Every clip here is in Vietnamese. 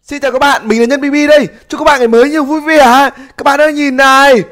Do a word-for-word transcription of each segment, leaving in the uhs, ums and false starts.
Xin chào các bạn, mình là Nhân bê bê đây. Chúc các bạn ngày mới nhiều vui vẻ. Các bạn ơi nhìn này.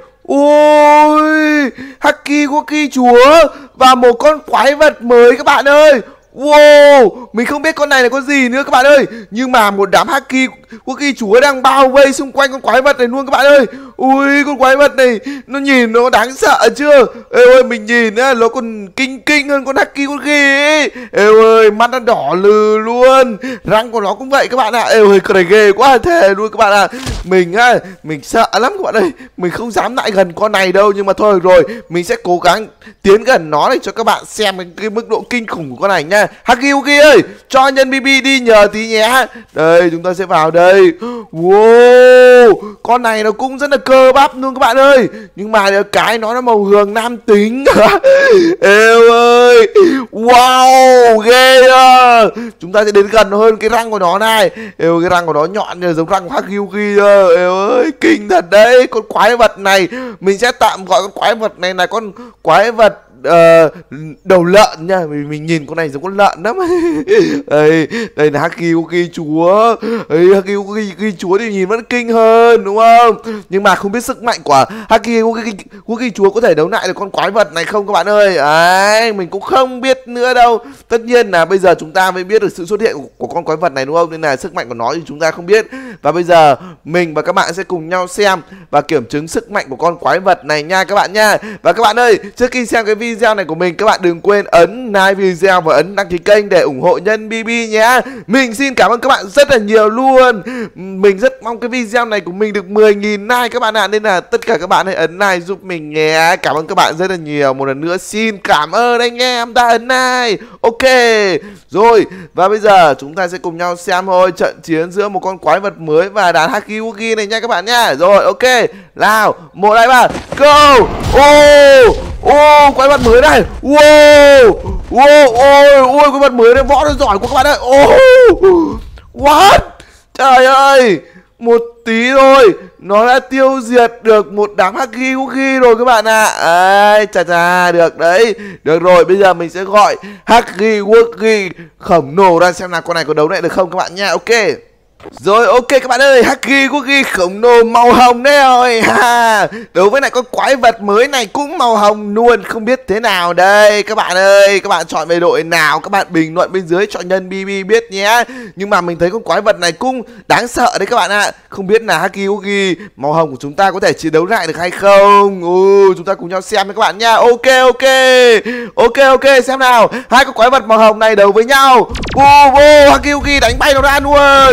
Ôi, Haki Woki chúa và một con quái vật mới các bạn ơi. Wow, mình không biết con này là con gì nữa các bạn ơi. Nhưng mà một đám Haki Woki chúa đang bao vây xung quanh con quái vật này luôn các bạn ơi. Ui, con quái vật này nó nhìn nó đáng sợ chưa. Ê ơi, mình nhìn á, nó còn kinh kinh hơn con Haki Woki ấy. Ê ơi, mắt nó đỏ lừ luôn. Răng của nó cũng vậy các bạn ạ. Ê ơi, con này ghê quá thề luôn các bạn ạ. Mình á, mình sợ lắm các bạn ơi. Mình không dám lại gần con này đâu. Nhưng mà thôi rồi, mình sẽ cố gắng tiến gần nó để cho các bạn xem cái, cái mức độ kinh khủng của con này nha. Haki Woki ơi, cho Nhân bê bê đi nhờ tí nhé. Đây, chúng ta sẽ vào đây. Wow, con này nó cũng rất là cơ bắp luôn các bạn ơi. Nhưng mà cái nó là màu hường nam tính. Êu ơi, wow, ghê à. Chúng ta sẽ đến gần hơn cái răng của nó này. Êu, cái răng của nó nhọn như giống răng của Haki Woki. Êu ơi, kinh thật đấy. Con quái vật này, mình sẽ tạm gọi con quái vật này là con quái vật Uh, đầu lợn nha, mình, mình nhìn con này giống con lợn lắm. Đây, đây là Haki Woki chúa. Đây, Haki Woki chúa thì nhìn vẫn kinh hơn đúng không? Nhưng mà không biết sức mạnh của Haki Woki, Woki chúa có thể đấu lại được con quái vật này không các bạn ơi. Đấy, mình cũng không biết nữa đâu. Tất nhiên là bây giờ chúng ta mới biết được sự xuất hiện của, của con quái vật này đúng không? Nên là sức mạnh của nó thì chúng ta không biết. Và bây giờ mình và các bạn sẽ cùng nhau xem và kiểm chứng sức mạnh của con quái vật này nha các bạn nha. Và các bạn ơi, trước khi xem cái video video này của mình, các bạn đừng quên ấn like video và ấn đăng ký kênh để ủng hộ Nhân bê bê nhé. Mình xin cảm ơn các bạn rất là nhiều luôn. Mình rất mong cái video này của mình được mười nghìn like các bạn ạ. Nên là tất cả các bạn hãy ấn like giúp mình nhé. Cảm ơn các bạn rất là nhiều. Một lần nữa xin cảm ơn anh em đã ấn like. Ok. Rồi, và bây giờ chúng ta sẽ cùng nhau xem thôi trận chiến giữa một con quái vật mới và đàn Haki Woki này nha các bạn nhá. Rồi, ok. Nào, một hai ba, go. Oh, oh, quái vật mới này. Wow, wow, ôi, ôi, quái vật mới này võ nó giỏi quá các bạn ơi. Oh, what? Trời ơi, một tí thôi nó đã tiêu diệt được một đám Haki Woki rồi các bạn ạ. À. Ai, chà chà, được đấy. Được rồi, bây giờ mình sẽ gọi Haki Woki khổng lồ ra xem là con này có đấu lại được không các bạn nha. Ok. Rồi, ok các bạn ơi, Haki Woki khổng lồ màu hồng đấy rồi ha. Đối với lại con quái vật mới này cũng màu hồng luôn. Không biết thế nào đây các bạn ơi. Các bạn chọn về đội nào, các bạn bình luận bên dưới cho Nhân bê bê biết nhé. Nhưng mà mình thấy con quái vật này cũng đáng sợ đấy các bạn ạ. Không biết là Haki Woki màu hồng của chúng ta có thể chiến đấu lại được hay không. Ừ, chúng ta cùng nhau xem với các bạn nha. Ok, ok. Ok, ok, xem nào. Hai con quái vật màu hồng này đấu với nhau. Vô, vô, Haki Woki đánh bay nó ra luôn.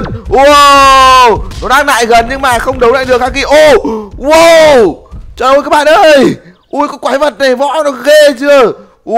Wow, nó đang lại gần nhưng mà không đấu lại được Haki. Oh, wow, trời ơi các bạn ơi. Ui, con quái vật này võ nó ghê chưa.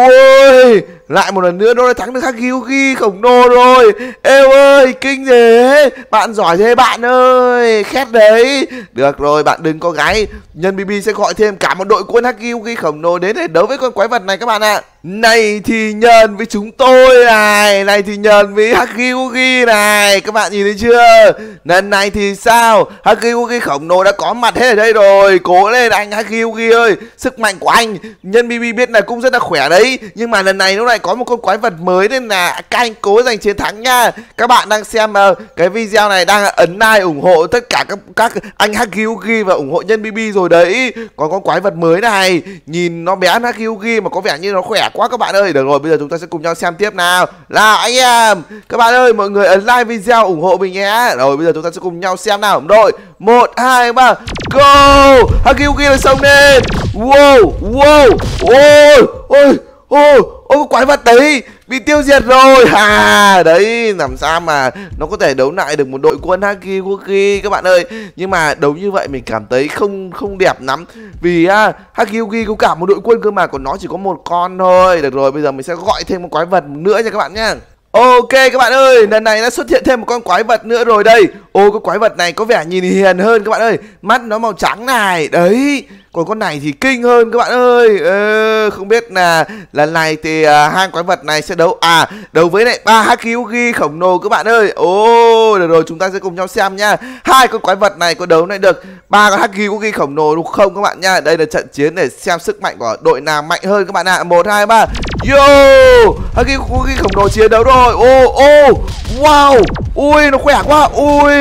Ui, lại một lần nữa nó đã thắng được Haki Woki khổng lồ rồi. Ê ơi, kinh thế. Bạn giỏi thế bạn ơi. Khét đấy. Được rồi, bạn đừng có gáy. Nhân bê bê sẽ gọi thêm cả một đội quân Haki Woki khổng lồ đến để đấu với con quái vật này các bạn ạ. Này thì Nhân với chúng tôi này. Này thì Nhân với Haki Woki này. Các bạn nhìn thấy chưa? Lần này thì sao? Haki Woki khổng lồ đã có mặt hết ở đây rồi. Cố lên anh Haki Woki ơi. Sức mạnh của anh Nhân bê bê biết là cũng rất là khỏe đấy. Nhưng mà lần này nó lại có một con quái vật mới nên là các anh cố giành chiến thắng nha. Các bạn đang xem uh, cái video này đang ấn like ủng hộ tất cả các các anh Haki Woki và ủng hộ Nhân bê bê rồi đấy. Còn con quái vật mới này nhìn nó bé Haki Woki mà có vẻ như nó khỏe quá các bạn ơi. Được rồi, bây giờ chúng ta sẽ cùng nhau xem tiếp nào. Nào anh em, các bạn ơi, mọi người ấn like video ủng hộ mình nhé. Rồi bây giờ chúng ta sẽ cùng nhau xem nào. Rồi, một hai ba, go. Haki Woki là xông lên. Wow, wow, ôi, ôi, ôi, ôi, quái vật đấy bị tiêu diệt rồi. À, đấy, làm sao mà nó có thể đấu lại được một đội quân Haki Woki các bạn ơi. Nhưng mà đấu như vậy mình cảm thấy không không đẹp lắm. Vì à, Haki Woki có cả một đội quân cơ mà, còn nó chỉ có một con thôi. Được rồi, bây giờ mình sẽ gọi thêm một quái vật nữa nha các bạn nhá. Ok các bạn ơi, lần này đã xuất hiện thêm một con quái vật nữa rồi đây. Ô, cái quái vật này có vẻ nhìn hiền hơn các bạn ơi. Mắt nó màu trắng này. Đấy, còn con này thì kinh hơn các bạn ơi. Ờ, không biết là lần này thì à, hai quái vật này sẽ đấu à đấu với lại ba Haki Woki khổng lồ các bạn ơi. Ô, được rồi, chúng ta sẽ cùng nhau xem nha. Hai con quái vật này có đấu lại được ba con Haki Woki khổng lồ đúng không các bạn nha. Đây là trận chiến để xem sức mạnh của đội nào mạnh hơn các bạn ạ. Một hai ba. Yo, Haki Woki khổng lồ chiến đấu rồi. Ô ô, wow, ui nó khỏe quá. Ui,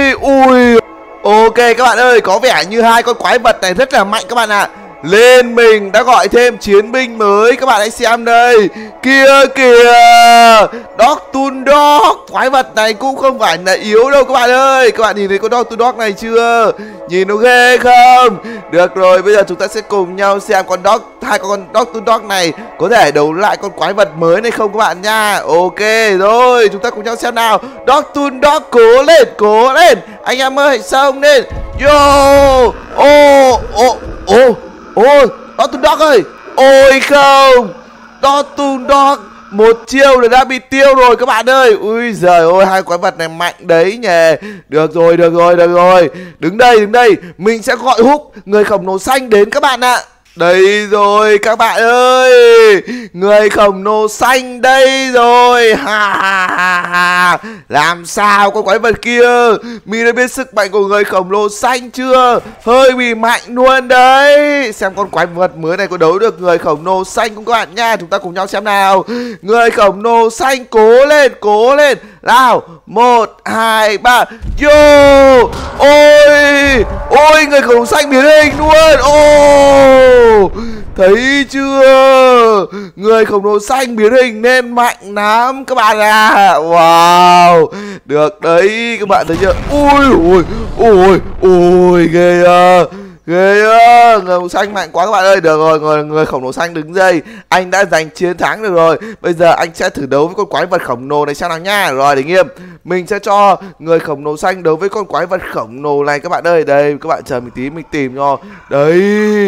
Ui. Ok các bạn ơi, có vẻ như hai con quái vật này rất là mạnh các bạn ạ. à. Lên mình đã gọi thêm chiến binh mới, các bạn hãy xem đây. Kia kìa, Doctor Dog. Quái vật này cũng không phải là yếu đâu các bạn ơi. Các bạn nhìn thấy con Doctor Dog này chưa? Nhìn nó ghê không? Được rồi, bây giờ chúng ta sẽ cùng nhau xem con Dog, hai con Doctor Dog này có thể đấu lại con quái vật mới này không các bạn nha. Ok rồi, chúng ta cùng nhau xem nào. Doctor Dog cố lên, cố lên. Anh em ơi, xông lên. Yo. Ô, ô, ô. Ôi, Doctor Dog ơi. Ôi không, Doctor Dog một chiêu là đã bị tiêu rồi các bạn ơi. Ui giời ơi, hai quái vật này mạnh đấy nhỉ. Được rồi, được rồi, được rồi. Đứng đây, đứng đây. Mình sẽ gọi Húc, người khổng lồ xanh đến các bạn ạ. Đây rồi các bạn ơi, người khổng lồ xanh đây rồi. Ha ha ha ha. Làm sao con quái vật kia? Mình đã biết sức mạnh của người khổng lồ xanh chưa? Hơi bị mạnh luôn đấy. Xem con quái vật mới này có đấu được người khổng lồ xanh không các bạn nha. Chúng ta cùng nhau xem nào. Người khổng lồ xanh cố lên, cố lên. Nào, một, hai, ba. Yo. Ôi, ôi người khổng lồ xanh biến hình luôn. Ô, thấy chưa? Người khổng lồ xanh biến hình nên mạnh lắm các bạn à. Wow, được đấy các bạn thấy chưa? Ui ui ui ui ghê à. Ghê á, người màu xanh mạnh quá các bạn ơi. Được rồi, người, người khổng lồ xanh đứng dây. Anh đã giành chiến thắng được rồi. Bây giờ anh sẽ thử đấu với con quái vật khổng lồ này xem nào nha. Rồi, để nghiêm. Mình sẽ cho người khổng lồ xanh đấu với con quái vật khổng lồ này các bạn ơi. Đây, các bạn chờ mình tí, mình tìm cho. Đây,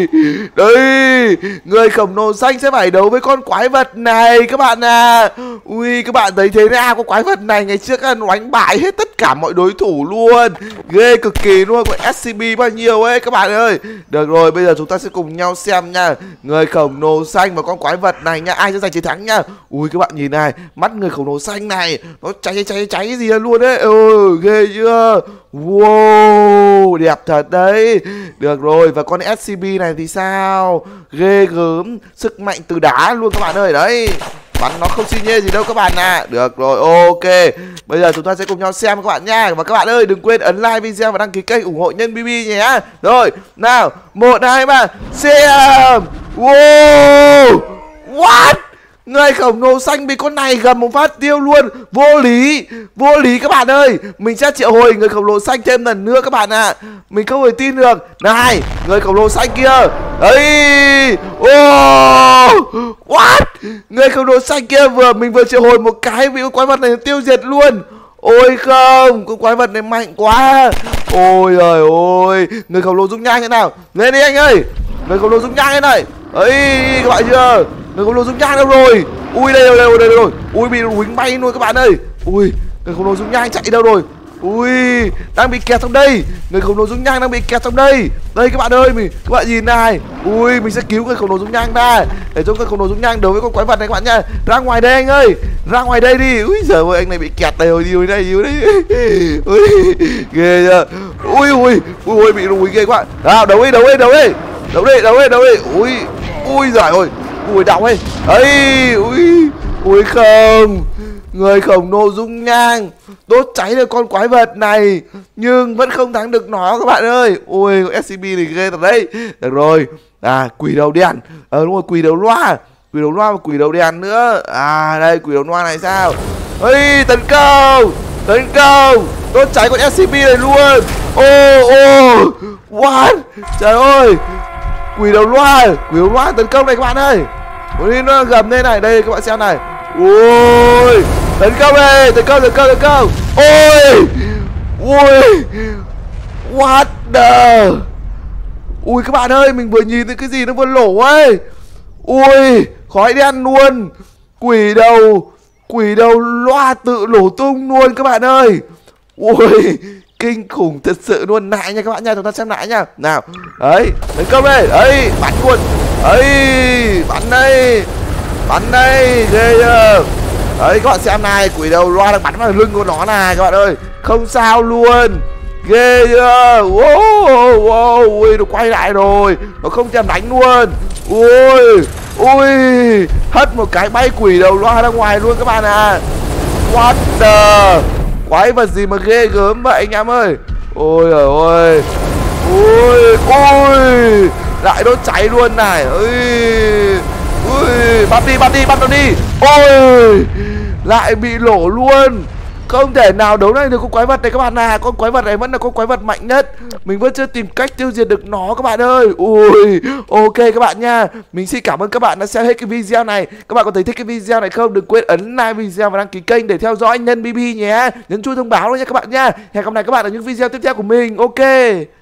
đây. Người khổng lồ xanh sẽ phải đấu với con quái vật này các bạn à. Ui, các bạn thấy thế nào? Con quái vật này ngày trước nó đánh bại hết tất cả mọi đối thủ luôn. Ghê cực kỳ luôn. Con ét xê bê bao nhiêu ấy các bạn ơi. Được rồi, bây giờ chúng ta sẽ cùng nhau xem nha. Người khổng lồ xanh và con quái vật này nha, ai sẽ giành chiến thắng nha. Ui các bạn nhìn này, mắt người khổng lồ xanh này nó cháy cháy cháy cái gì luôn đấy. Ừ, ghê chưa? Wow, đẹp thật đấy. Được rồi, và con ét xê bê này thì sao? Ghê gớm, sức mạnh từ đá luôn các bạn ơi. Đấy, bắn nó không xi nhê gì đâu các bạn à. Được rồi, ok. Bây giờ chúng ta sẽ cùng nhau xem các bạn nha. Và các bạn ơi, đừng quên ấn like video và đăng ký kênh ủng hộ Nhân bê bê nhé. Rồi, nào, một, hai, ba, xem. Wow, what? Người khổng lồ xanh bị con này gầm một phát tiêu luôn. Vô lý, vô lý các bạn ơi. Mình sẽ triệu hồi người khổng lồ xanh thêm lần nữa các bạn ạ. à. Mình không thể tin được. Này, người khổng lồ xanh kia. Đấy. Oh, what? Người khổng lồ xanh kia vừa mình vừa triệu hồi một cái bị con quái vật này tiêu diệt luôn. Ôi không, con quái vật này mạnh quá. Ôi trời ơi, người khổng lồ dung nhang thế nào? Lên đi anh ơi. Người khổng lồ dung nhang thế này. Ấy, các bạn chưa? Người khổng lồ dung nhang đâu rồi? Ui đây đây đây rồi. Ui bị quýnh bay luôn các bạn ơi. Ui, người khổng lồ dung nhang chạy đâu rồi? Ui, đang bị kẹt trong đây. Người khổng lồ dung nhang đang bị kẹt trong đây. Đây các bạn ơi, mình các bạn nhìn này. Ui, mình sẽ cứu người khổng lồ dung nhang ra để cho người khổng lồ dung nhang đấu với con quái vật này các bạn nha. Ra ngoài đây anh ơi, ra ngoài đây đi. Ui giời ơi, anh này bị kẹt đây rồi, đi đây, đi đây. Ui, ghê chưa? Ui ui, ui ui bị rùi ghê quá. Nào, đấu đi, đấu đi, đấu đi. Đấu đi, đấu đi, đấu đi. Ui, ui giời ơi. Ui đau ấy. Ấy, ui, ui không. Người khổng lồ dung nhang đốt cháy được con quái vật này nhưng vẫn không thắng được nó các bạn ơi. Ui, ét xê bê này ghê thật đấy. Được rồi. À, quỷ đầu đen. Ờ đúng rồi, quỷ đầu loa. Quỷ đầu loa và quỷ đầu đen nữa. À đây, quỷ đầu loa này sao? Ây, tấn công. Tấn công. Đốt cháy con ét xê bê này luôn. Ô ô. What? Trời ơi. Quỷ đầu loa, quỷ đầu loa tấn công này các bạn ơi. Ui, nó gầm lên này, đây các bạn xem này. Ui, tấn công đây, tấn công, tấn công, tấn công. Ôi, ui, what the. Ui các bạn ơi, mình vừa nhìn thấy cái gì nó vừa nổ ấy. Ui, khói đen luôn. Quỷ đầu, quỷ đầu loa tự nổ tung luôn các bạn ơi. Ui, kinh khủng thật sự luôn. Lại nha các bạn nha, chúng ta xem lại nha. Nào, đấy, tấn công đây, đấy, bắn luôn. Ấy, bắn đây, bắn đây, ghê chưa? Đấy các bạn xem này, quỷ đầu loa đang bắn vào lưng của nó này các bạn ơi. Không sao luôn. Ghê chưa? Wow, wow, ui, nó quay lại rồi. Nó không thèm đánh luôn. Ui, ui, hất một cái bay quỷ đầu loa ra ngoài luôn các bạn à. What the, Quái vật gì mà ghê gớm vậy anh em ơi. Ôi trời ơi. Ôi ôi, lại đốt cháy luôn này. Ôi ôi, bắt đi bắt đi bắt nó đi. Ôi, lại bị lổ luôn. Không thể nào đấu lại được con quái vật này các bạn à. Con quái vật này vẫn là con quái vật mạnh nhất. Mình vẫn chưa tìm cách tiêu diệt được nó các bạn ơi. Ui, ok các bạn nha. Mình xin cảm ơn các bạn đã xem hết cái video này. Các bạn có thấy thích cái video này không? Đừng quên ấn like video và đăng ký kênh để theo dõi Nhân bê bê nhé. Nhấn chuông thông báo luôn nha các bạn nha. Hẹn gặp lại các bạn ở những video tiếp theo của mình. Ok.